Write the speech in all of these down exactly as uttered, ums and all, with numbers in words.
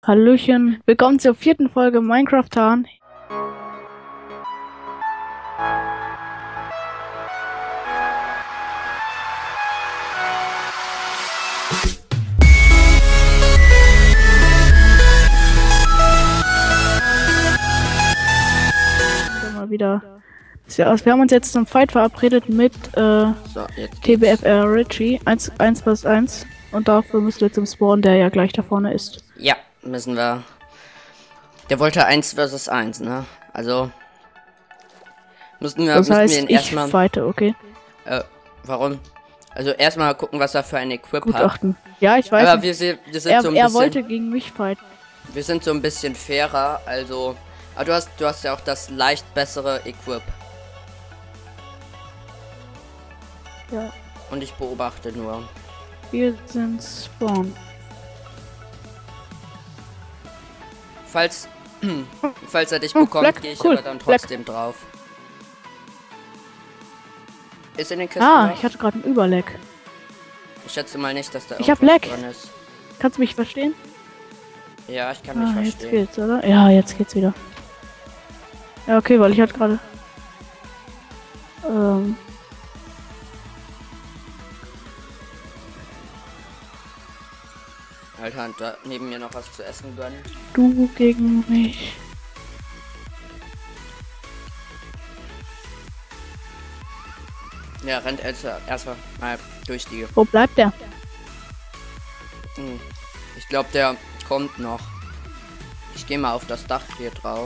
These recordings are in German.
Hallöchen, willkommen zur vierten Folge Minecraft Tarn. Mal wieder. Wir haben uns jetzt zum Fight verabredet mit äh, so, T B F R Richie eins plus eins und dafür müssen wir zum Spawn, der ja gleich da vorne ist. Ja, müssen wir. Der wollte eins versus eins, ne? Also müssen wir, das müssen heißt, wir ihn ich erstmal. fighte, okay. Äh, warum? Also erstmal gucken, was er für ein Equip Gutachten. hat. Ja, ich weiß. Aber wir, wir sind er, so ein er bisschen. wollte gegen mich fighten. Wir sind so ein bisschen fairer, also. Aber du hast, du hast ja auch das leicht bessere Equip. Ja. Und ich beobachte nur. Wir sind Spawn. Falls, falls er dich Hm, bekommt, Black, gehe ich cool, aber dann trotzdem drauf. Ist in den Kisten Ah, was? ich hatte gerade einen Überleck. Ich schätze mal nicht, dass da Ich hab irgendwas Lag. drin ist. Kannst du mich verstehen? Ja, ich kann mich Ah, jetzt verstehen. geht's, oder? Ja, jetzt geht's wieder. Ja, okay, weil ich hatte gerade... Ähm... Alter, da neben mir noch was zu essen gönnen. Du gegen mich. Ja, rennt erstmal erstmal mal durch die. Wo bleibt der? Hm. Ich glaube, der kommt noch. Ich gehe mal auf das Dach hier drauf.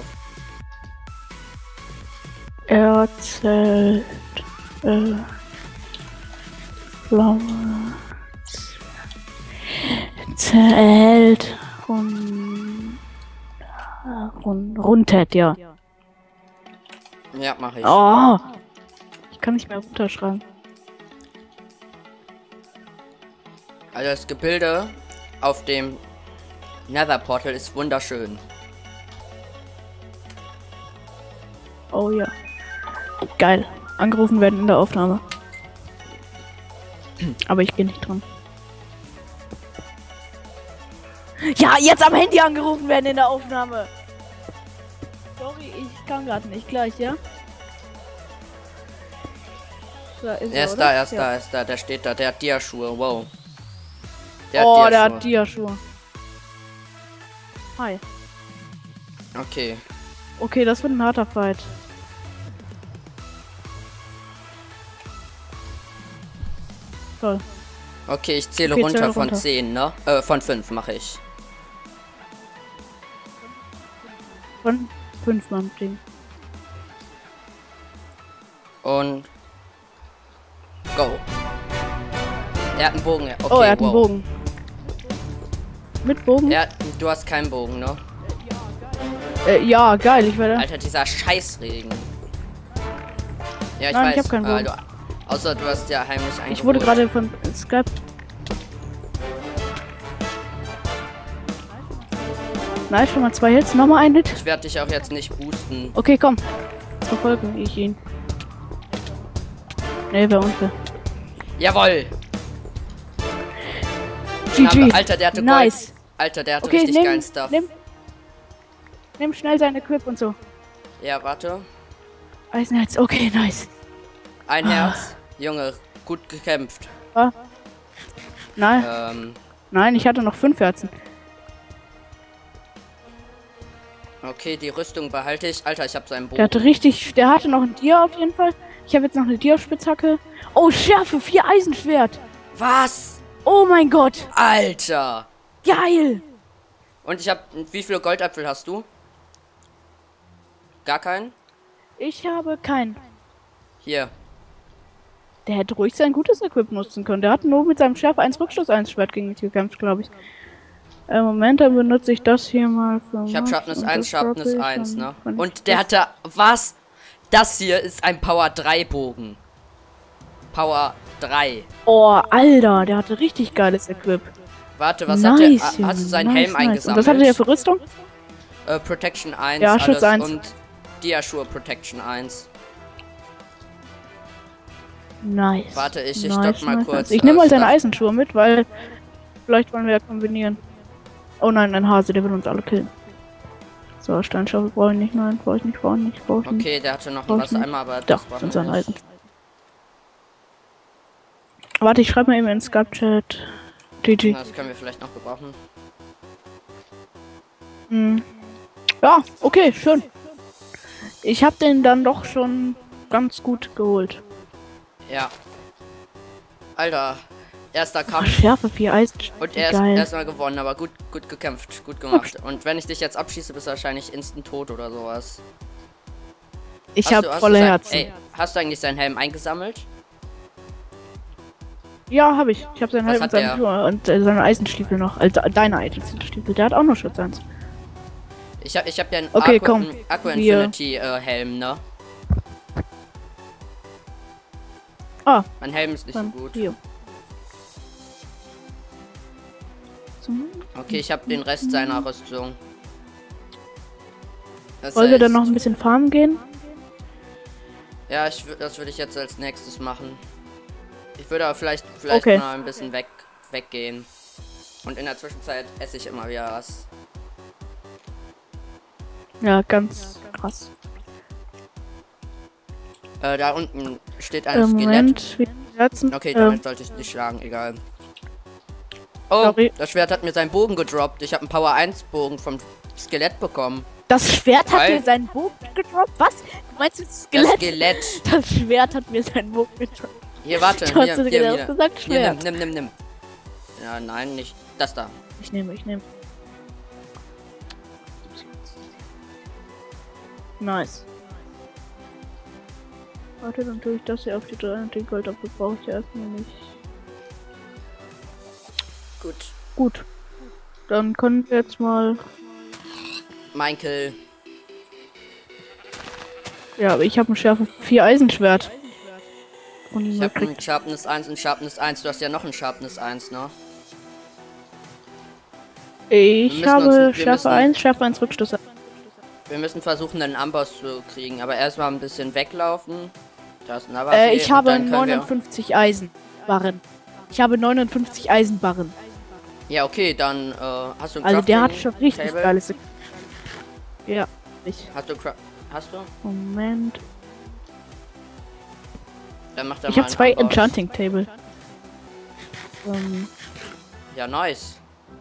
Erzählt. Äh. Blaue. Zählt. Rund. Rund. Rundtet, ja. Ja, mache ich. Oh! Ich kann nicht mehr runterschreiben. Also das Gebilde auf dem Nether Portal ist wunderschön. Oh ja. Geil. Angerufen werden in der Aufnahme. Aber ich gehe nicht dran. Ja, jetzt am Handy angerufen werden in der Aufnahme. Sorry, ich kann gerade nicht. Gleich, ja? Da ist Er ist oder? da, er ist Ja. da, er ist da. Der steht da. Der hat Dia-Schuhe. Wow. Der Oh, hat der Dia-Schuhe. hat Dia-Schuhe. Hi. Okay. Okay, das wird ein harter Fight. Toll. Okay, ich zähle Okay, runter zähle von runter. zehn, ne? Äh, von fünf mache ich. Von fünf Mann Ding. Und go. Er hat einen Bogen. Okay, Oh, er hat einen wow. Bogen. Mit Bogen? Er, du hast keinen Bogen, ne? Äh, ja, geil, ich werde. Alter, dieser Scheißregen. Ja, ich Nein, weiß. ich hab keinen äh, Bogen. du, außer du hast ja heimlich eingeholt. Ich wurde gerade von Skype. Nice, schon mal zwei Hits. Nochmal ein Hit. Ich werde dich auch jetzt nicht boosten. Okay, komm. Jetzt verfolge ich ihn. Nee, wäre unfair. Jawoll! G G. Alter, der hatte Nice. Gold. Alter, der hatte Okay, richtig nimm, geilen Stuff. nimm. Nimm schnell seine Equip und so. Ja, warte. Eisenherz. Okay, nice. Ein Herz. Junge, gut gekämpft. Ah. Nein, Ähm, nein, ich hatte noch fünf Herzen. okay, die Rüstung behalte ich. Alter, ich habe seinen Der Bogen. hatte richtig, der hatte noch ein Tier auf jeden Fall. Ich habe jetzt noch eine Dia-Spitzhacke. Oh, Schärfe, vier Eisenschwert. Was? Oh mein Gott. Alter! Geil. Und ich habe... Wie viele Goldapfel hast du? Gar keinen? Ich habe keinen. Hier. Der hätte ruhig sein gutes Equip nutzen können. Der hat nur mit seinem Schärfe eins Rückstoß eins Schwert gegen mich gekämpft, glaube ich. Im Moment, dann benutze ich das hier mal für. Ich habe Max Sharpness und eins, das Sharpness droppe ich eins, dann ne? von- Und der hatte... Was? Das hier ist ein Power drei Bogen. Power drei. Oh, Alter, der hatte richtig geiles Equip. Warte, was Nice, hat der? Junge, Hast du seinen nice, Helm nice. eingesammelt? Und was hatte der für Rüstung? Äh, Protection eins, Ja, alles Schutz eins. und Dia-Schuhe Protection eins. Nice. Warte, ich- ich nice, stopp mal nice, kurz, nice. Ich nehme äh, mal seine Stuff. Eisenschuhe mit, weil vielleicht wollen wir ja kombinieren. Oh nein, ein Hase, der will uns alle killen. So, Steinschaufel brauche ich nicht, nein, brauche ich nicht, brauche ich nicht, brauche ich nicht. Okay, der hatte noch Brauch einen ich nicht. Wassereimer, aber Da, das war sind sein nicht. Eisen. Warte, ich schreibe mal eben in Skype-Chat. G G. Das können wir vielleicht noch gebrauchen. Hm. Ja, okay, schön. Ich habe den dann doch schon ganz gut geholt. Ja. Alter, erster Ach, Kampf. Schärfe, vier Eisen. Und er ist Geil. erstmal gewonnen, aber gut, gut gekämpft, gut gemacht. Und wenn ich dich jetzt abschieße, bist du wahrscheinlich instant tot oder sowas. Ich Hast habe du- hast volle du sein, Herzen. Ey, hast du eigentlich seinen Helm eingesammelt? Ja, habe ich. Ich habe seinen Was Helm und hat seine der? Schuhe und äh, seine Eisenstiefel noch. Also deine Eisenstiefel. Der hat auch noch Schutz eins. Ich hab, ich hab ja einen Okay, Aqua, komm. einen Aqua Wir- Infinity äh, Helm, ne? Ah, Mein Helm ist nicht so dann gut. hier. Zum- Okay, ich habe den Rest seiner Rüstung. Das Wollen wir dann heißt- noch ein bisschen farmen gehen? Ja, ich, wür- das würde ich jetzt als nächstes machen. Ich würde aber vielleicht, vielleicht Okay. mal ein bisschen weg, weggehen. Und in der Zwischenzeit esse ich immer wieder was. Ja, ganz krass. Äh, da unten steht ein Äh, Skelett. Moment. wir Herzen. Okay, äh, damit sollte ich nicht schlagen, egal. Oh, Sorry. das Schwert hat mir seinen Bogen gedroppt. Ich habe einen Power eins Bogen vom Skelett bekommen. Das Schwert hat Geil. mir seinen Bogen gedroppt. Was? Du meinst das Das Skelett? Skelett. Das Schwert hat mir seinen Bogen gedroppt. Hier, warte. Du Hier, hast hier, genau hier. gesagt, Hier, Schwert. nimm, nimm, nimm, nimm. Ja, nein, nicht. Das da. Ich nehme, ich nehme. Nice. Warte, dann tue ich das hier auf die drei und den Gold, dafür brauche ich ja erstmal nicht. Gut. Gut. Dann können wir jetzt mal. Mein Kill. Ja, aber ich habe ein Schärfe vier Eisenschwert. Und Ich ich habe ein Sharpness eins und Sharpness eins. Du hast ja noch ein Sharpness eins, ne? Ich müssen habe uns- wir Schärfe müssen- eins, Schärfe eins Rückstoß. Wir müssen versuchen, einen Amboss zu kriegen. Aber erstmal ein bisschen weglaufen. Da ist ein Lava Äh, ich und habe dann können wir- neunundfünfzig Eisenbarren. Ich habe neunundfünfzig Eisenbarren. Ja, okay, dann äh, hast du ein Also der hat Crafting schon richtig Table? geiles. Ja, ich. Hast du Cra Hast du? Moment. Dann macht er Ich mal habe einen zwei Amboss. Enchanting Table. Ähm, Ja, nice.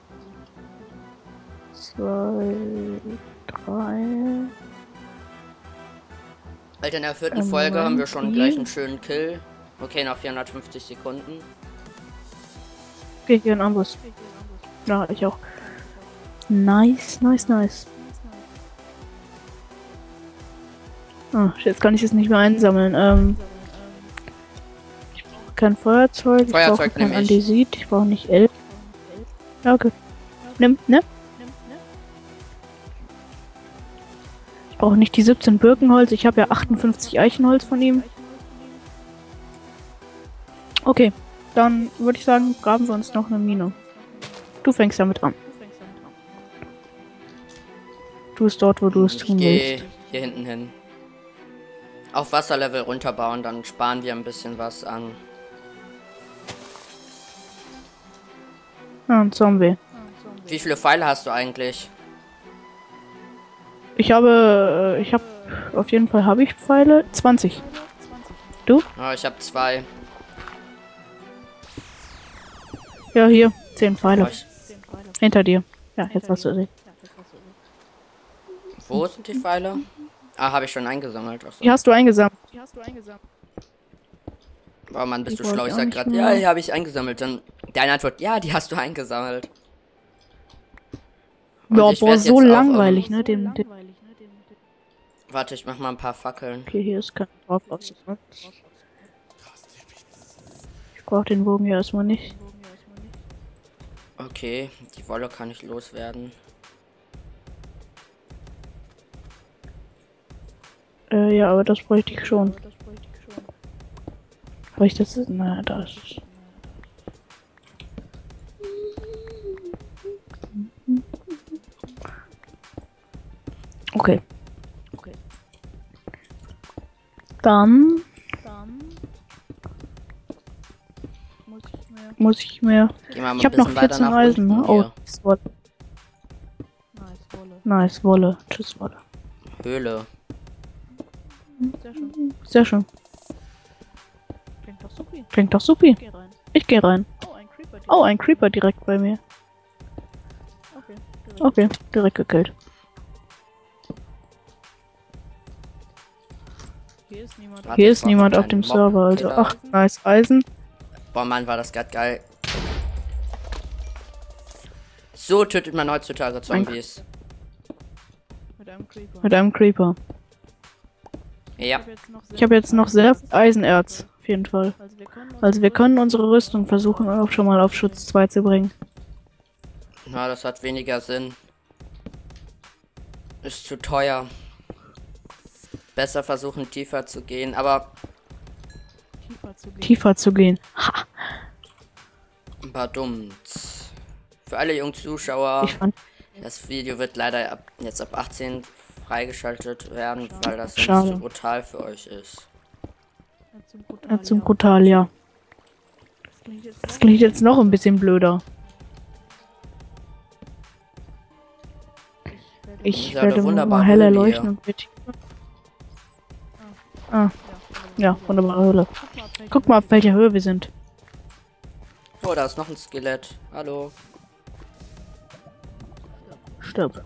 zwei, drei. Alter, in der vierten Ähm, Folge haben wir schon Moment, gleich hier. einen schönen Kill. Okay, nach vierhundertfünfzig Sekunden. Okay, hier ein Amboss. Ja, ich auch. Nice, nice, nice. Oh, jetzt kann ich es nicht mehr einsammeln. Ähm, ich brauche kein Feuerzeug, ich brauche Feuerzeug kein nehm ich. Andesit, ich brauche nicht elf. Ja, okay. Nimm, ne? Ich brauche nicht die siebzehn Birkenholz, ich habe ja achtundfünfzig Eichenholz von ihm. Okay, dann würde ich sagen, graben wir uns noch eine Mine. Du fängst damit an. Du bist dort, wo du es Ich tun gehe willst. hier hinten hin. Auf Wasserlevel runterbauen, dann sparen wir ein bisschen was an. Ah, ein Zombie. Wie viele Pfeile hast du eigentlich? Ich habe, äh, ich habe, auf jeden Fall habe ich Pfeile. zwanzig. Du? Oh, ich habe zwei. Ja, hier. zehn Pfeile. Oh, ich, Hinter dir. Ja, jetzt hast du sie. wo sind die Pfeile? Ah, habe ich schon eingesammelt. Ach so. Die hast du eingesammelt. Oh Mann, bist Die du schlau. wollte Ich ich sag auch gerade, nicht ja, mehr. die habe ich eingesammelt. Dann deine Antwort, ja, die hast du eingesammelt. Und Ja, ich boah, werd so jetzt auch, langweilig, ähm, ne? Dem, dem, Warte, ich mach mal ein paar Fackeln. okay, hier ist kein drauf. Ne? Ich brauche den Bogen ja erstmal nicht. Okay, die Wolle kann ich loswerden. Äh, ja, aber das bräuchte ich schon. Habe ich das? Na, das. Okay. Okay. Dann. Muss ich mir. Geh mal ein Ich habe noch bisschen weiter vierzehn nach Eisen, unten ne? Oh, hier. das Wort. Nice, Wolle. Tschüss, Wolle. Höhle. Sehr schön. Sehr schön. Klingt doch supi. Klingt doch supi. Ich geh rein. Oh, ein Creeper direkt bei mir. Okay, direkt gekillt. Hier ist niemand auf dem Server, also ach, nice Eisen. Boah, Mann, war das gerade geil. So tötet man heutzutage Zombies. Mit einem Creeper. Ja. Ich habe jetzt noch sehr viel Eisenerz, auf jeden Fall. Also wir können unsere Rüstung versuchen, auch schon mal auf Schutz zwei zu bringen. Na, das hat weniger Sinn. Ist zu teuer. Besser versuchen, tiefer zu gehen, aber... Tiefer zu gehen. Ha. Badummt. Für alle jungen Zuschauer, Ich fand, das Video wird leider ab, jetzt ab achtzehn freigeschaltet werden, weil das sonst Schade. zu brutal für euch ist. ja, zu brutal, ja. Das klingt jetzt noch ein bisschen blöder. Ich Ja, werde eine wunderbare mal heller Höhle leuchten hier. und wird... Ah. Ja, wunderbare Höhle. Guck mal, auf welcher Höhe wir sind. Oh, da ist noch ein Skelett. Hallo. Stirb.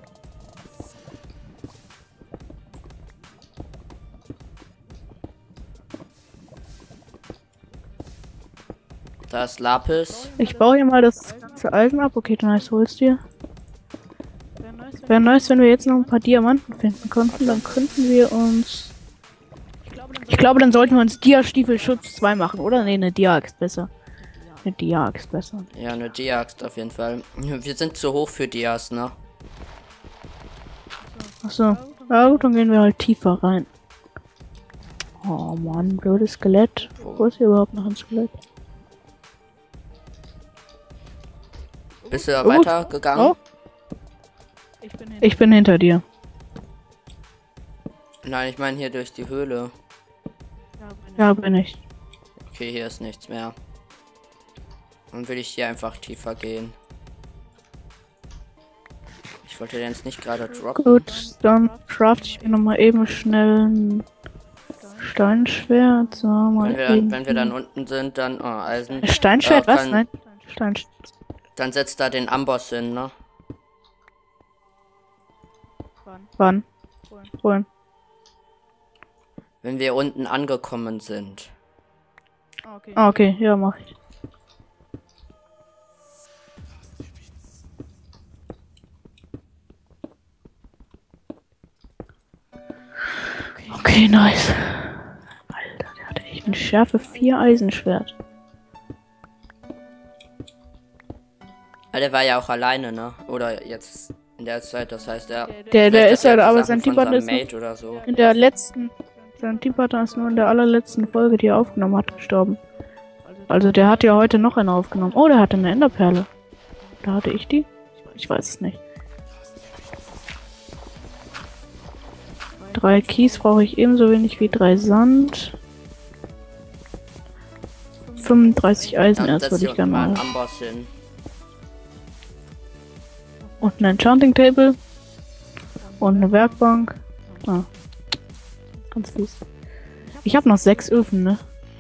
Da ist Lapis. Ich baue hier mal das ganze Eisen ab. Okay, nice, holst dir. Wäre nice, wenn wir jetzt noch ein paar Diamanten finden könnten. Dann könnten wir uns... Ich glaube, dann sollten wir uns Dia-Stiefel-Schutz zwei machen, oder? Ne, eine Dia-Axt besser. Eine Dia-Axt besser. Ja, eine Dia-Axt auf jeden Fall. Wir sind zu hoch für Dias, ne? Achso. Ja gut, dann gehen wir halt tiefer rein. Oh Mann, blödes Skelett. Wo ist hier überhaupt noch ein Skelett? Bist du Oh, gut. weiter gegangen? Oh. Ich bin hinter dir. Nein, ich meine hier durch die Höhle. Ja, bin ich. Okay, hier ist nichts mehr. Dann will ich hier einfach tiefer gehen. Ich wollte den jetzt nicht gerade droppen. Gut, dann craft ich mir nochmal eben schnell ein Steinschwert. So, mal Wenn wir, dann, eben. wenn wir dann unten sind, dann... Oh, Eisen. Steinschwert, Äh, was? kann- Nein. Steinschwert. Dann setzt da den Amboss hin, ne? Wann? Holen. Wenn wir unten angekommen sind. Ah, okay, ja, mach ich. Okay, nice. Alter, der hatte echt eine Schärfe vier Eisenschwert. Ah, der war ja auch alleine, ne? Oder jetzt in der Zeit, das heißt, der... Der, der vielleicht ist hat halt, er aber Sachen sein von Teampartner seinem ist noch Mate oder so. in der letzten, sein Teampartner ist nur in der allerletzten Folge, die er aufgenommen hat, gestorben. Also der hat ja heute noch eine aufgenommen. Oh, der hatte eine Enderperle. Da hatte ich die? Ich weiß es nicht. Drei Kies brauche ich ebenso wenig wie drei Sand. fünfunddreißig Eisenerz setzt würde hier ich gerne unten mal mal. einen Amboss hin. Und ein Enchanting Table. Und eine Werkbank. Ah. Ganz fies. Ich habe noch sechs Öfen, ne?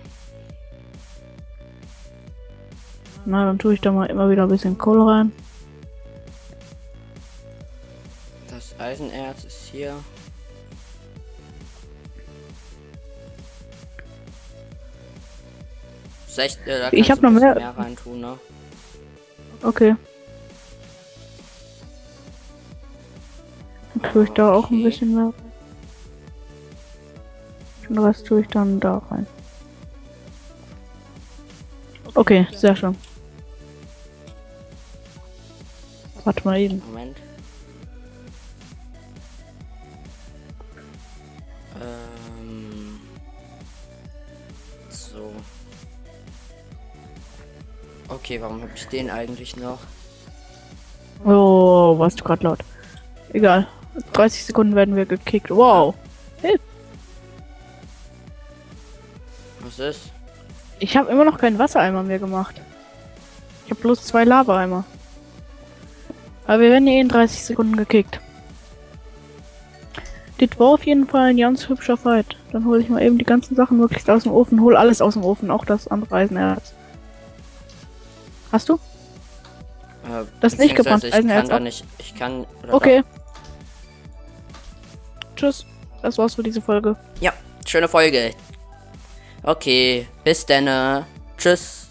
Na, dann tue ich da mal immer wieder ein bisschen Kohle rein. Das Eisenerz ist hier. Sech, äh, da Ich kannst hab du ein noch bisschen mehr- mehr reintun, ne? Okay. Dann tue ich da auch ein Okay. bisschen mehr. Den Rest tue ich dann da rein. Okay, sehr schön. Warte mal eben. Moment. Ähm. So. Okay, warum habe ich den eigentlich noch? Oh, warst du gerade laut. Egal. dreißig Sekunden werden wir gekickt. Wow. Was ist? Ich habe immer noch keinen Wassereimer mehr gemacht. Ich habe bloß zwei Lava-Eimer. Aber wir werden ja eh in dreißig Sekunden gekickt. Das war auf jeden Fall ein ganz hübscher Fight. Dann hole ich mal eben die ganzen Sachen möglichst aus dem Ofen. Hol alles aus dem Ofen, auch das andere Eisenerz. Hast du? Äh, Das nicht gebrannt ich Eisenerz. kann da nicht. Ich kann. Okay. Tschüss. Das war's für diese Folge. Ja, schöne Folge. Okay, bis dann. Tschüss.